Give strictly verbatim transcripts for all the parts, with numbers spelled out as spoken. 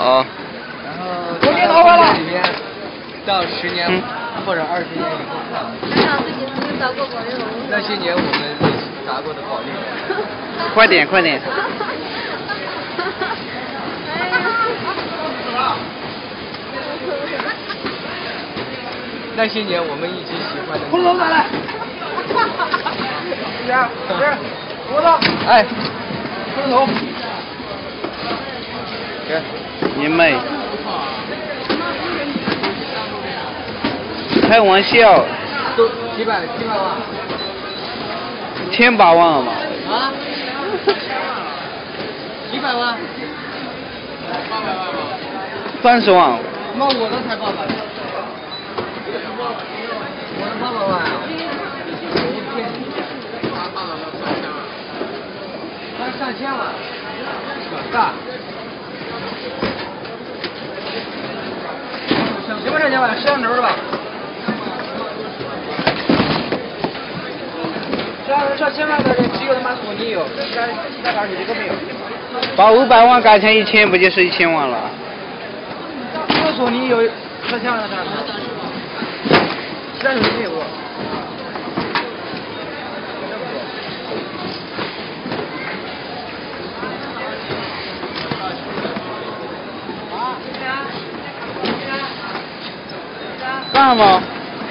哦。 然后这里面到十年或者二十年以后看。那些年我们砸过的保利龙。 快点，快点。 那些年我们一直喜欢的。 红龙再来。是啊，是。我的。 哎。 红龙。 给。 你妹。开玩笑。 都几百几百万。 千八万了嘛。 啊？几百万？八百万吧。 三十万。 那我的才八百万。我的八百万啊！他上千万。扯淡。什么上千万？摄像头的吧？摄像头上千万的人只有他妈索尼有，其他其他哪几个没有？ 把五百万改成一千，不就是一千万了？ 只有索尼有上千万的摄像头，其他手机没有过。 干吗？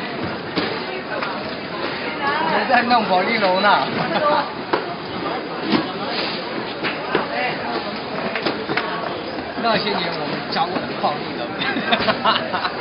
我们在弄保利龙呢。那些年我们砸过的保利龙。